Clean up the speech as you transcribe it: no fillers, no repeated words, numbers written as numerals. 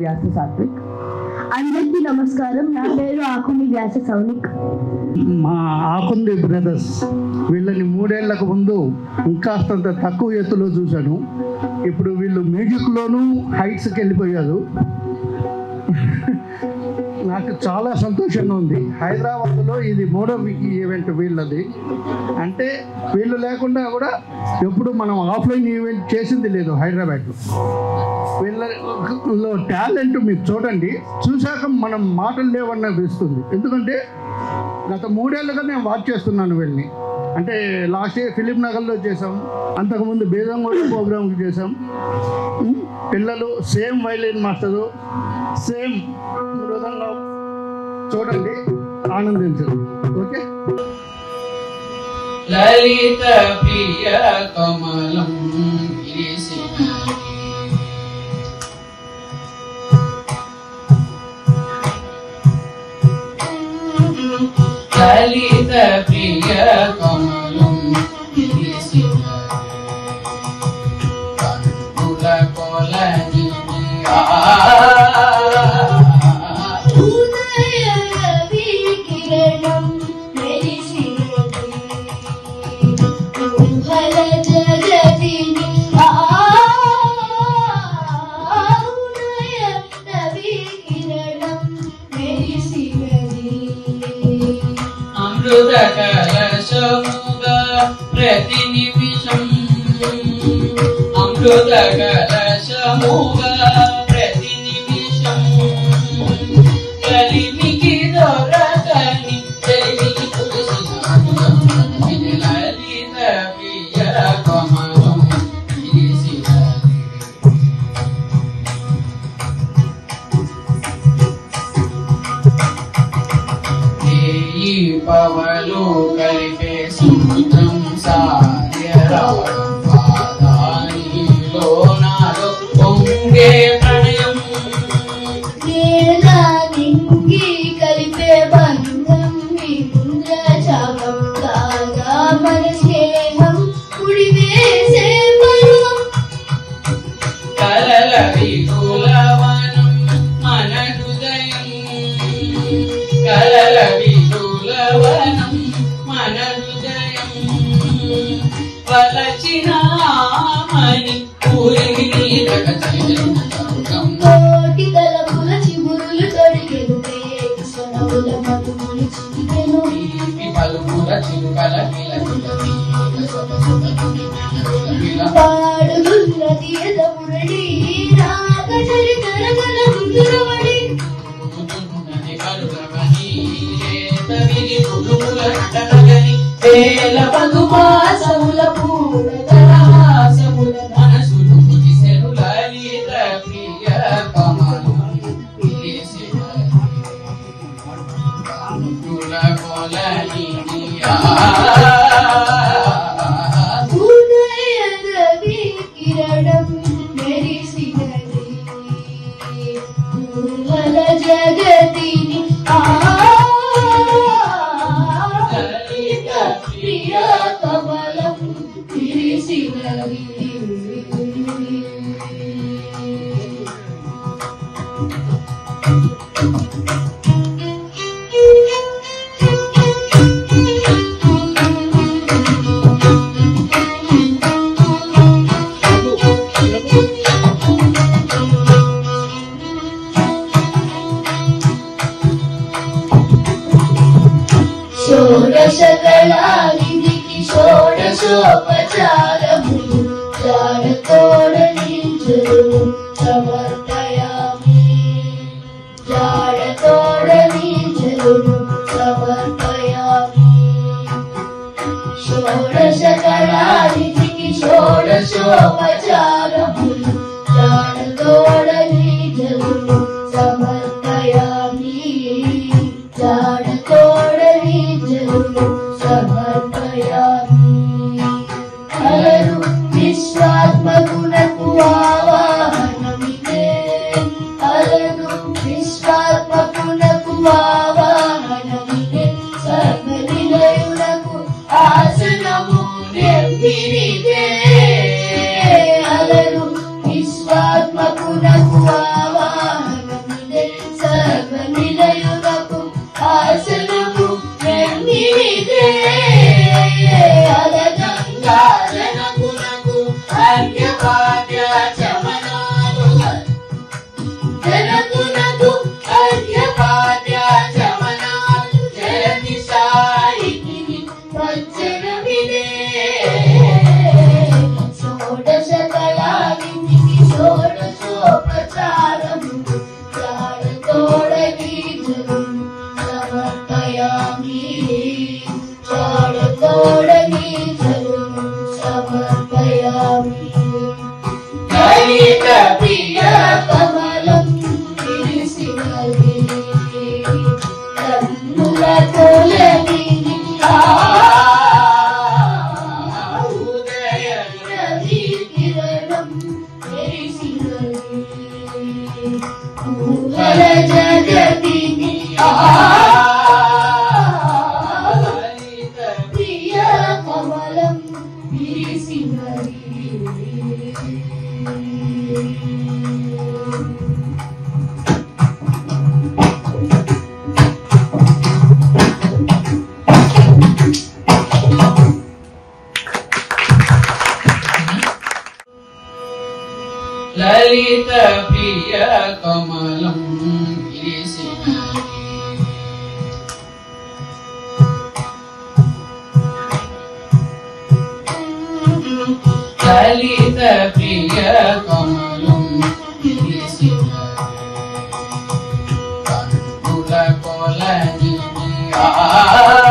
వ్యాస సాత్విక్. అందరికీ నమస్కారం. నా పేరు ఆకుంది వ్యాస సౌనిక్. మా ఆకుంది బ్రదర్స్ వీళ్ళని 3 ఏళ్లకు ముందు ఇంకాస్తంత తక్కువ ఎత్తులో చూశాను. ఇప్పుడు వీళ్ళు మ్యూజిక్లోనూ హైట్స్కి వెళ్ళిపోయారు. నాకు చాలా సంతోషంగా ఉంది. హైదరాబాద్లో ఇది 3వ ఈవెంట్ వీళ్ళది. అంటే వీళ్ళు లేకుండా కూడా ఎప్పుడు మనం ఆఫ్లైన్ ఈవెంట్ చేసింది లేదు హైదరాబాద్లో. వీళ్ళలో టాలెంట్ మీరు చూడండి, చూశాక మనం మాటలు లేవని అనిపిస్తుంది. ఎందుకంటే గత 3 ఏళ్ళుగా నేను వాచ్ చేస్తున్నాను వీళ్ళని. అంటే లాస్ట్ ఇయర్ ఫిలిం నగర్లో చేసాం, అంతకుముందు బేదంగూడ ప్రోగ్రామ్కి చేసాం. పిల్లలు సేమ్ వైలిన్ మాస్టరు, సేమ్ మృదంగా. చూడండి, ఆనందించండి. ఓకే. లలిత ప్రియ కమలం లలిత ప్రియ కమలం కన్నుల కొలని అమృత కలశముగా ప్రతి నిమిషం, అమృత కలశముగా ప్రతి నిమిషం కలిమికి దొరకని తెలివికి లలిత ప్రియ కమలం ఈ పవలు కలిపే సముద్రం సాధ్యరాలో నాలో పొంగే ప్రణయం నింగి కలిపే బంధం ఇంద్రజాలం కాగా మన స్నేహం కుడివేసే మనం కలల విలువనం మన హృదయం, కలల విలువనం మన హృదయం వలచిన మణి పూరి కోటి తలపుల చిగురులు తొడిగెను సనవుల మధుములు చిటికెను పలుపుల చిలుకల పాడుతున్నది ఎదమురడి రాగచరితరగల ముందురవడి వేల మధుమాసముల పూల తరాసముల మనసులు ముగిసెను లలిత ప్రియ కమలం కన్నుల కొలని ఉదయరవి కిరణం మెరిసినది పూల జగతిని లలిత ప్రియ కమలం విరిసినది. షోడశకళానిధికి షోడశోపచారములు జాడతోడనించును సమర్పయామి, జాడతోడనించును సమర్పయామి. షోడశకళానిధికి షోడశోపచారములు జాడతోడనించును సమర్పయామి, జాడతోడనించును సమర్పయామి. అలరు విశ్వాత్మకునకు ఆవాహనమిదే, అలరు విశ్వాత్మకునకు ఆవాహనమిదే, సర్వనిలయునకు ఆసనము నెప్పిరిదే. అలరు విశ్వాత్మకునకు ఆవాహన లలిత ప్రియ కమలం విరిసినది లలిత ప్రియ కమలం విరిసినది కన్నుల కొలని